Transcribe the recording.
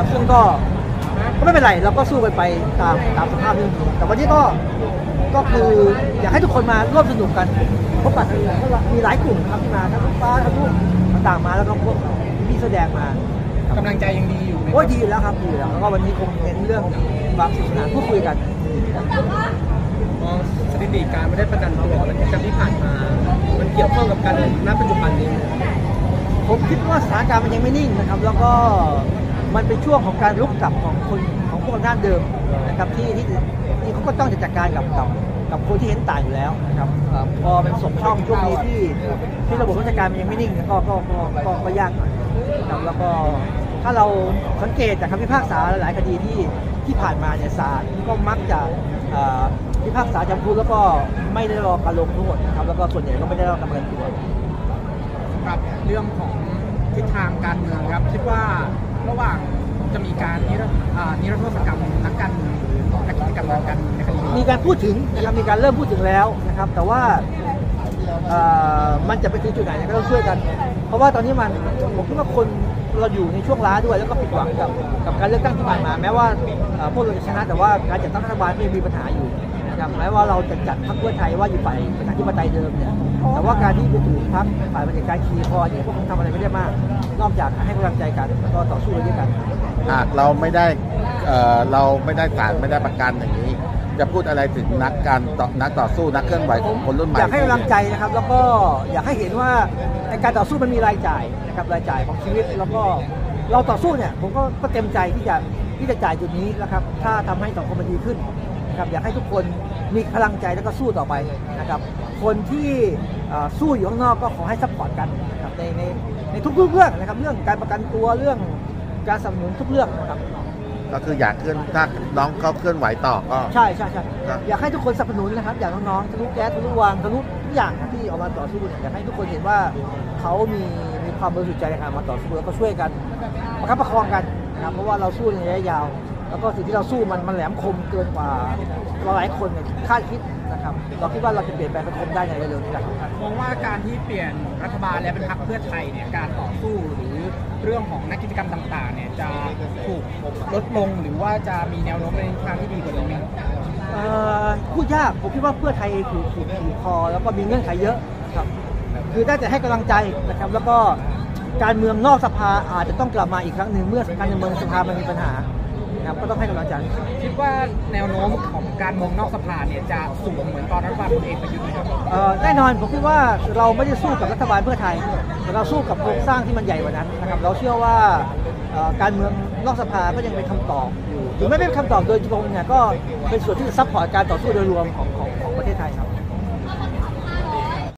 นะครับซึ่งก็ไม่เป็นไรเราก็สู้กันไปตามสภาพเรื่องนี้แต่วันนี้ก็คืออยากให้ทุกคนมาร่วมสนุกกันพบปะกันมีหลายกลุ่มครับที่มาทั้งฟ้าทั้งลูกต่างมาแล้วก็พวกที่แสดงมากำลังใจยังดีอยู่ไหมโอ้ยดีแล้วครับดีแล้วก็วันนี้คงเน้นเรื่องความสนุกสนานพูดคุยกันสถิติการไม่ได้ประกันตัวมันที่ผ่านมามันเกี่ยวข้องกับการณปัจจุบันนี้ผมคิดว่าสถานการณ์มันยังไม่นิ่งนะครับแล้วก็มันเป็นช่วงของการลุกกลับของพวกอำนาจเดิมนะครับที่เขาก็ต้องจัดการกับคนที่เห็นต่างอยู่แล้วนะครับพอเป็นสมช่องช่วงนี้ที่ระบบราชการมันยังไม่นิ่งก็ยากหน่อยนะครับแล้วก็ถ้าเราสังเกตจากคำพิพากษาหลายคดีที่ผ่านมาเนี่ยศาลก็มักจะพิพากษาจำคุกแล้วก็ไม่ได้รอการลงโทษนะครับแล้วก็ส่วนใหญ่ก็ไม่ได้รับการประกันตัวครับเรื่องของทิศทางการเมืองครับคิดว่าระหว่างจะมีการนิรโทษกรรมนักการเมืองหรือนักกิจกรรมทางการเมืองในคดีมีการพูดถึงนะครับมีการเริ่มพูดถึงแล้วนะครับแต่ว่ามันจะไปถึงจุดไหนก็ต้องช่วยกันเพราะว่าตอนนี้ผมคิดว่าคนเราอยู่ในช่วงล้าด้วยแล้วก็ผิดหวังกับการเลือกตั้งที่ผ่านมาแม้ว่าพวกเราจะชนะแต่ว่าการจัดตั้งรัฐบาลก็ยังมีปัญหาอยู่นะครับแม้ว่าเราจะจัดพรรคเพื่อไทยว่าอยู่ฝ่ายประชาธิปไตยเดิมเนี่ยแต่ว่าการที่ไปถึงพรรคฝ่ายประชาธิปไตยคีย์คอเนี่ยพวกเขาทำอะไรไม่ได้มากนอกจากให้กำลังใจกันแล้วก็ต่อสู้ด้วยกันหากเราไม่ได้ศาลไม่ได้ประกันอย่างนี้จะพูดอะไรถึงนักต่อสู้นักเคลื่อนไหวของคนรุ่นใหม่อยากให้กำลังใจนะครับแล้วก็อยากให้เห็นว่าในการต่อสู้มันมีรายจ่ายนะครับรายจ่ายของชีวิตแล้วก็เราต่อสู้เนี่ยผมก็เต็มใจที่จะจ่ายจุดนี้นะครับถ้าทำให้สังคมมันดีขึ้นนะครับอยากให้ทุกคนมีพลังใจแล้วก็สู้ต่อไปนะครับคนที่สู้อยู่ข้างนอกก็ขอให้ซัพพอร์ตกันนะครับในทุกเรื่องนะครับเรื่องการประกันตัวเรื่องการสนับสนุนทุกเรื่องนะครับก็คืออยากถ้าน้องเขาเคลื่อนไหวต่อก็ใช่อยากให้ทุกคนสนับสนุนนะครับอยากน้องๆทะลุแก๊สทะลุวางทะลุทุกอย่างที่ออกมาต่อสู้อยากให้ทุกคนเห็นว่าเขามีความบริสุทธิ์ใจในการมาต่อสู้แล้วก็ช่วยกันประคับประคองกันนะครับเพราะว่าเราสู้ในระยะยาวแล้วก็สิ่งที่เราสู้มันแหลมคมเกินกว่าหลายคนคาดคิดนะครับเราคิดว่าเราจะเปลี่ยนแปลงสังคมได้ในเร็วๆนี้แหละมองว่าการที่เปลี่ยนรัฐบาลและเป็นพรรคเพื่อไทยเนี่ยการต่อสู้หรือเรื่องของนักกิจกรรมต่างๆเนี่ยจะถูกลดลงหรือว่าจะมีแนวโน้มในทางที่ดีกว่านี้พูดยากผมคิดว่าเพื่อไทยถูกคอแล้วก็มีเงื่อนไขเยอะครับคือได้แต่ให้กำลังใจนะครับแล้วก็การเมืองนอกสภาอาจจะต้องกลับมาอีกครั้งหนึ่งเมื่อการเมืองสภามันมีปัญหาครับก็ต้องให้กำลังใจคิดว่าแนวโน้มของการเมืองนอกสภาเนี่ยจะสูงเหมือนตอนรัฐบาลพลเอกประยุทธ์ไหมครับแน่นอนผมคิดว่าเราไม่ได้สู้กับรัฐบาลเพื่อไทยแต่เราสู้กับโครงสร้างที่มันใหญ่กว่านั้นนะครับเราเชื่อว่าการเมืองนอกสภาก็ยังเป็นคำตอบอยู่ถึงไม่เป็นคำตอบโดยตรงเนี่ยก็เป็นส่วนที่จะซัพพอร์ตการต่อสู้โดยรวมของประเทศไทยครับ